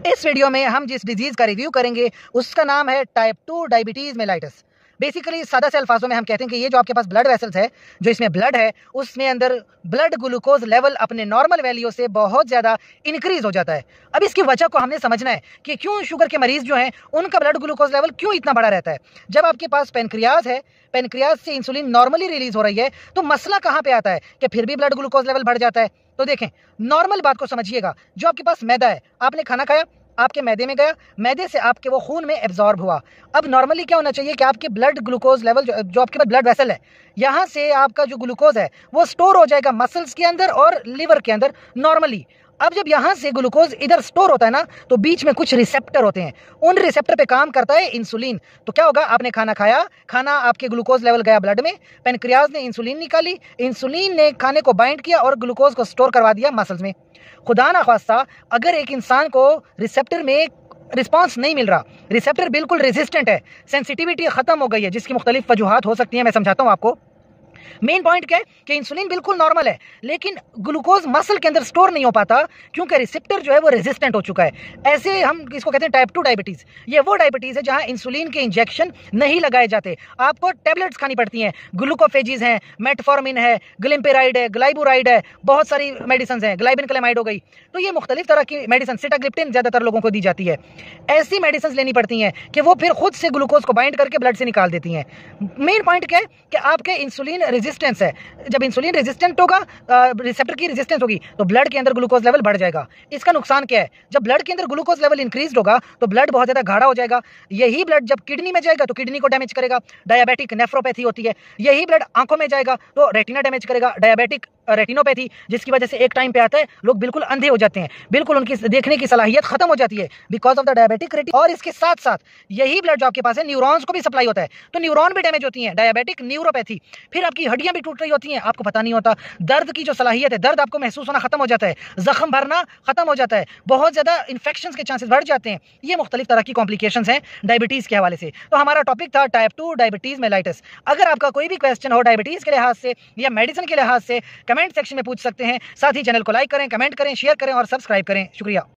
इस वीडियो में हम जिस डिजीज का रिव्यू करेंगे उसका नाम है टाइप 2 डायबिटीज मेलाइटस। बेसिकली सादा से अल्फाजों में हम कहते हैं कि ये जो आपके पास ब्लड वेसल्स है, जो इसमें ब्लड है, उसमें अंदर ब्लड ग्लूकोज लेवल अपने नॉर्मल वैल्यू से बहुत ज़्यादा इंक्रीज हो जाता है। अब इसकी वजह को हमने समझना है कि क्यों शुगर के मरीज जो हैं उनका ब्लड ग्लूकोज लेवल क्यों इतना बड़ा रहता है। जब आपके पास पेनक्रियाज है, पेनक्रियाज से इंसुलिन नॉर्मली रिलीज हो रही है, तो मसला कहाँ पे आता है कि फिर भी ब्लड ग्लूकोज लेवल बढ़ जाता है। तो देखें, नॉर्मल बात को समझिएगा। जो आपके पास मैदा है, आपने खाना खाया, आपके मैदे में गया, मैदे से आपके वो खून में एब्जॉर्ब हुआ। अब नॉर्मली क्या होना चाहिए कि आपके ब्लड ग्लूकोज लेवल जो आपके पास ब्लड वेसल है, यहाँ से आपका जो ग्लूकोज है वो स्टोर हो जाएगा मसल्स के अंदर और लिवर के अंदर नॉर्मली। अब जब यहाँ से ग्लूकोज इधर स्टोर होता है ना, तो बीच में कुछ रिसेप्टर होते हैं, उन रिसेप्टर पे काम करता है इंसुलिन। तो क्या होगा, आपने खाना खाया, खाना आपके ग्लूकोज लेवल गया ब्लड में, पेनक्रियाज ने इंसुलिन निकाली, इंसुलिन ने खाने को बाइंड किया और ग्लूकोज को स्टोर करवा दिया मसल्स में। खुदा ना खास्ता अगर एक इंसान को रिसेप्टर में रिस्पांस नहीं मिल रहा, रिसेप्टर बिल्कुल रेजिस्टेंट है, सेंसिटिविटी खत्म हो गई है, जिसकी मुख्तलिफ वजूहात हो सकती हैं, मैं समझाता हूँ आपको। मेन पॉइंट क्या है कि इंसुलिन बिल्कुल नॉर्मल है, लेकिन ग्लूकोज मसल के अंदर स्टोर नहीं हो पाता क्योंकि रिसेप्टर जो है वो रेजिस्टेंट हो चुका है। ऐसे हम इसको कहते हैं टाइप 2 डायबिटीज। ये वो डायबिटीज है जहां इंसुलिन के इंजेक्शन नहीं लगाए जाते, आपको टैबलेट्स खानी पड़ती हैं। ग्लूकोफेजिज हैं, मेटफॉर्मिन है, ग्लिम्पेराइड है, ग्लाइबुराइड है, बहुत सारी मेडिसिन हैं, ग्लाइबिनक्लेमाइड हो गई। तो ये मुख्तलिफ तरह की मेडिसिन, सिटाग्लिप्टिन ज्यादातर लोगों को दी जाती है। ऐसी मेडिसिन लेनी पड़ती हैं कि वो फिर खुद से ग्लूकोज को बाइंड करके ब्लड से निकाल देती हैं। मेन पॉइंट क्या है कि आपके इंसुलिन रेजिस्टेंस है। जब इंसुलिन रेजिस्टेंट होगा, रिसेप्टर की रेजिस्टेंस होगी, तो ब्लड के अंदर ग्लूकोज लेवल बढ़ जाएगा। इसका नुकसान क्या है, जब ब्लड के अंदर ग्लूकोज लेवल इंक्रीज होगा तो ब्लड बहुत ज्यादा गाढ़ा हो जाएगा। यही ब्लड जब किडनी में जाएगा तो किडनी को डैमेज करेगा, डायबिटिक नेफ्रोपैथी होती है। यही ब्लड आंखों में जाएगा तो रेटिना डैमेज करेगा, डायबिटिक रेटिनोपैथी, जिसकी वजह से एक टाइम पे आता है लोग बिल्कुल अंधे हो जाते हैं, बिल्कुल उनकी देखने की सलाहियत खत्म हो जाती है because of the diabetic retina. और इसके साथ साथ यही ब्लड जो आपके पास है न्यूरॉन्स को भी सप्लाई होता है, तो न्यूरॉन भी डैमेज होती है, डायबिटिक न्यूरोपैथी। फिर आपकी हड्डियां भी टूट रही होती हैं, आपको पता नहीं होता। दर्द की जो सलाहियत है, दर्द आपको महसूस होना खत्म हो जाता है, जख्म भरना खत्म हो जाता है, बहुत ज्यादा इन्फेक्शन के चांसेस बढ़ जाते हैं। ये मुख्तलिफ तरह की कॉम्प्लिकेशंस हैं डायबिटीज के हवाले से। तो हमारा टॉपिक था टाइप 2 डायबिटीज मेलाइटस। अगर आपका कोई भी क्वेश्चन हो डायबिटीज के लिहाज से या मेडिसिन के लिहाज से, कमेंट सेक्शन में पूछ सकते हैं। साथ ही चैनल को लाइक करें, कमेंट करें, शेयर करें और सब्सक्राइब करें। शुक्रिया।